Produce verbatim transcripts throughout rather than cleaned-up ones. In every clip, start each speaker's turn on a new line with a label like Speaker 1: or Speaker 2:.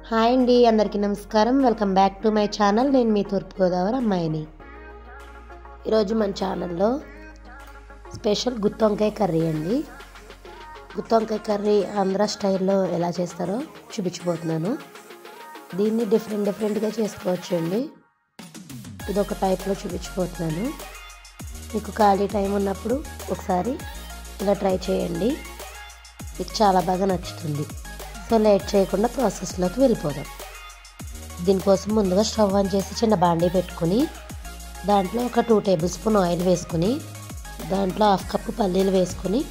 Speaker 1: Hi అండి, అందరికీ నమస్కారం. Welcome back to my channel. నేను మీ తూర్పుగోదావరి అమ్మాయిని. ఈరోజు మన ఛానల్లో స్పెషల్ గుత్తి వంకాయ కర్రీ అండి. గుత్తి వంకాయ కర్రీ ఆంధ్ర స్టైల్లో ఎలా చేస్తారో చూపించబోతున్నాను. దీన్ని డిఫరెంట్ డిఫరెంట్గా చేసుకోవచ్చు అండి. ఇదొక టైప్లో చూపించబోతున్నాను. మీకు ఖాళీ టైం ఉన్నప్పుడు ఒకసారి ఇలా ట్రై చేయండి, మీకు చాలా బాగా నచ్చుతుంది. సో లేట్ చేయకుండా ప్రాసెస్లోకి వెళ్ళిపోదాం. దీనికోసం ముందుగా స్టవ్ ఆన్ చేసి చిన్న బాండీ పెట్టుకుని దాంట్లో ఒక టూ టేబుల్ స్పూన్ ఆయిల్ వేసుకుని దాంట్లో హాఫ్ కప్పు పల్లీలు వేసుకుని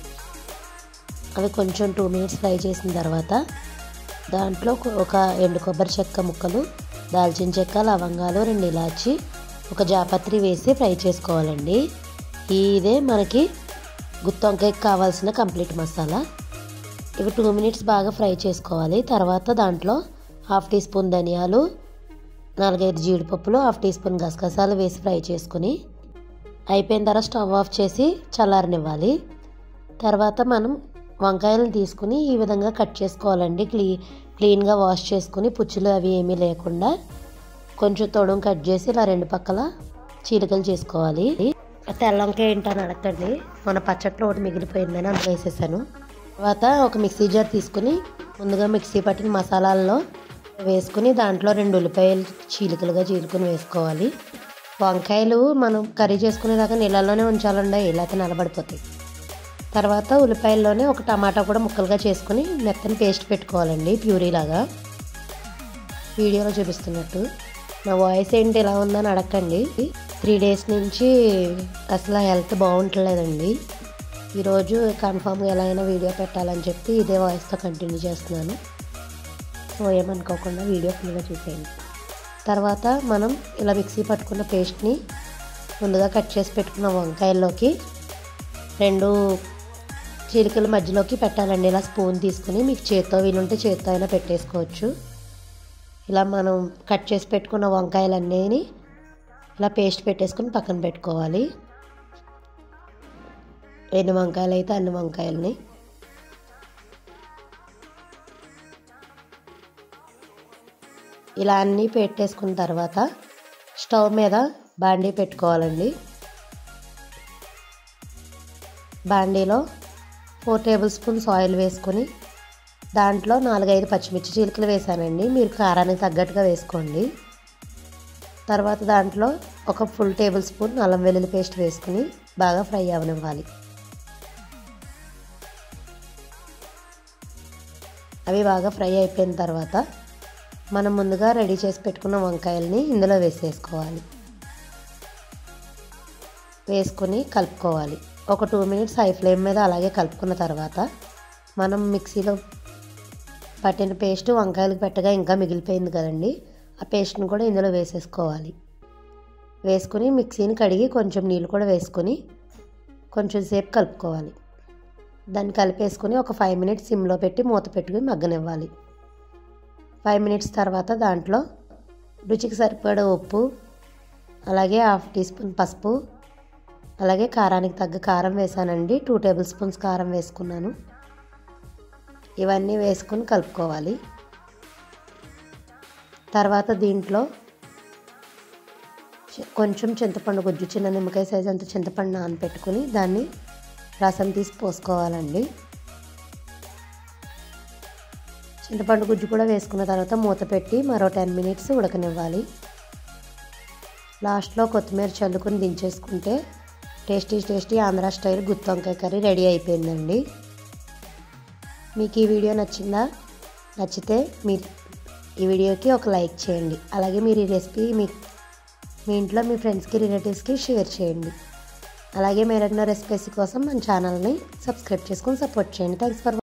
Speaker 1: అవి కొంచెం టూ మినిట్స్ ఫ్రై చేసిన తర్వాత దాంట్లో ఒక ఎండు కొబ్బరి చెక్క ముక్కలు, దాల్చిన చెక్క, లవంగాలు, రెండు ఇలాచి, ఒక జాపత్రి వేసి ఫ్రై చేసుకోవాలండి. ఇదే మనకి గుత్తి వంకాయకి కావాల్సిన కంప్లీట్ మసాలా. ఇవి టూ మినిట్స్ బాగా ఫ్రై చేసుకోవాలి. తర్వాత దాంట్లో హాఫ్ టీ స్పూన్ ధనియాలు, నాలుగైదు జీడిపప్పులు, హాఫ్ టీ స్పూన్ గసగసాలు వేసి ఫ్రై చేసుకుని అయిపోయిన తర్వాత స్టవ్ ఆఫ్ చేసి చల్లారనివ్వాలి. తర్వాత మనం వంకాయలను తీసుకుని ఈ విధంగా కట్ చేసుకోవాలండి. క్లీ క్లీన్గా వాష్ చేసుకుని పుచ్చులు అవి ఏమీ లేకుండా కొంచెం తొడుము కట్ చేసి ఇలా రెండు పక్కల చీలికలు చేసుకోవాలి. తెల్ల వంకాయ ఏంటని అడగండి, మన పచ్చట్లో ఒకటి మిగిలిపోయిందని అందులో వేసేసాను. తర్వాత ఒక మిక్సీ జార్ తీసుకుని ముందుగా మిక్సీ పట్టిన మసాలాల్లో వేసుకుని దాంట్లో రెండు ఉల్లిపాయలు చీలికలుగా చీలుకుని వేసుకోవాలి. వంకాయలు మనం కర్రీ చేసుకునేదాకా నీళ్ళల్లోనే ఉంచాలండి, లేకపోతే నలబడిపోతాయి. తర్వాత ఉల్లిపాయల్లోనే ఒక టమాటా కూడా ముక్కలుగా చేసుకుని మెత్తని పేస్ట్ పెట్టుకోవాలండి, ప్యూరీలాగా. వీడియోలో చూపిస్తున్నట్టు. నా వాయిస్ ఏంటి ఇలా ఉందని అడగండి. త్రీ డేస్ నుంచి అసలు హెల్త్ బాగుంటలేదండి. ఈరోజు కన్ఫామ్గా ఎలా అయినా వీడియో పెట్టాలని చెప్పి ఇదే వాయిస్తో కంటిన్యూ చేస్తున్నాను. సో ఏమనుకోకుండా వీడియో ఫుల్గా చూసేయండి. తర్వాత మనం ఇలా మిక్సీ పట్టుకున్న పేస్ట్ని ముందుగా కట్ చేసి పెట్టుకున్న వంకాయల్లోకి రెండు చీలికల మధ్యలోకి పెట్టాలండి. ఇలా స్పూన్ తీసుకుని మీకు చేత్తో వీలుంటే చేత్తో అయినా పెట్టేసుకోవచ్చు. ఇలా మనం కట్ చేసి పెట్టుకున్న వంకాయలన్నీ ఇలా పేస్ట్ పెట్టేసుకుని పక్కన పెట్టుకోవాలి. ఎన్ని వంకాయలు అయితే అన్ని వంకాయలని ఇలా అన్నీ పెట్టేసుకున్న తర్వాత స్టవ్ మీద బాండీ పెట్టుకోవాలండి. బాండీలో ఫోర్ టేబుల్ స్పూన్స్ ఆయిల్ వేసుకొని దాంట్లో నాలుగైదు పచ్చిమిర్చి చీలికలు వేసానండి, మీరు కారానికి తగ్గట్టుగా వేసుకోండి. తర్వాత దాంట్లో ఒక ఫుల్ టేబుల్ స్పూన్ అల్లం వెల్లుల్లి పేస్ట్ వేసుకుని బాగా ఫ్రై అవనివ్వాలి. అవి బాగా ఫ్రై అయిపోయిన తర్వాత మనం ముందుగా రెడీ చేసి పెట్టుకున్న వంకాయల్ని ఇందులో వేసేసుకోవాలి. వేసుకుని కలుపుకోవాలి. ఒక టూ మినిట్స్ హై ఫ్లేమ్ మీద అలాగే కలుపుకున్న తర్వాత మనం మిక్సీలో పట్టిన పేస్ట్ వంకాయలకు పెట్టగా ఇంకా మిగిలిపోయింది కదండి, ఆ పేస్ట్ని కూడా ఇందులో వేసేసుకోవాలి. వేసుకుని మిక్సీని కడిగి కొంచెం నీళ్ళు కూడా వేసుకొని కొంచెం సేపు కలుపుకోవాలి. దాన్ని కలిపేసుకుని ఒక ఫైవ్ మినిట్స్ సిమ్లో పెట్టి మూత పెట్టుకుని మగ్గనివ్వాలి. ఫైవ్ మినిట్స్ తర్వాత దాంట్లో రుచికి సరిపడే ఉప్పు, అలాగే హాఫ్ టీ స్పూన్ పసుపు, అలాగే కారానికి తగ్గ కారం వేసానండి. టూ టేబుల్ స్పూన్స్ కారం వేసుకున్నాను. ఇవన్నీ వేసుకుని కలుపుకోవాలి. తర్వాత దీంట్లో కొంచెం చింతపండు గుజ్జు, చిన్న నిమ్మకాయ సైజ్ అంత చింతపండు నానబెట్టుకుని దాన్ని రసం తీసి పోసుకోవాలండి. చింతపండు గుజ్జు కూడా వేసుకున్న తర్వాత మూత పెట్టి మరో టెన్ మినిట్స్ ఉడకనివ్వాలి. లాస్ట్లో కొత్తిమీర చల్లుకొని దించేసుకుంటే టేస్టీ టేస్టీ ఆంధ్ర స్టైల్ గుత్తి వంకాయ కర్రీ రెడీ అయిపోయిందండి. మీకు ఈ వీడియో నచ్చిందా? నచ్చితే మీరు ఈ వీడియోకి ఒక లైక్ చేయండి. అలాగే మీరు ఈ రెసిపీ మీ మీ ఇంట్లో మీ ఫ్రెండ్స్కి, రిలేటివ్స్కి షేర్ చేయండి. అలాగే మరెన్నో రెసిపీస్ కోసం మన ఛానల్ని సబ్స్క్రైబ్ చేసుకొని సపోర్ట్ చేయండి. Thanks for